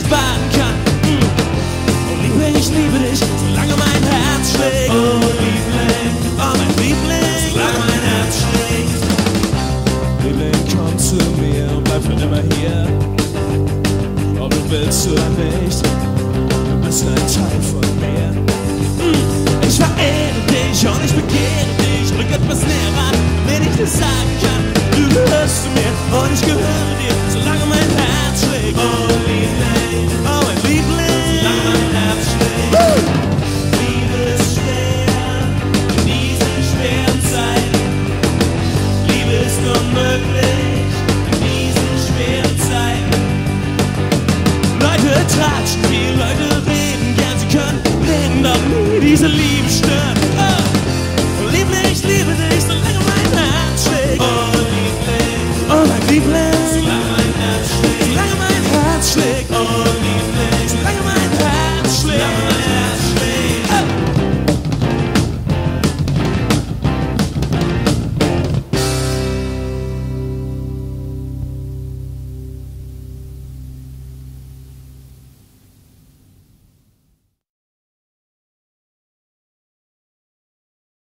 baden kann. Oh Liebling, ich liebe dich, solange mein Herz schlägt. Oh Liebling, oh mein Liebling, solange mein Herz schlägt. Liebling, komm zu mir und bleib für immer hier. Ob du willst oder nicht, du bist ein Teil von mir. Ich verehre dich und ich begehre dich. Rück etwas näher ran, wenn ich dir sagen kann.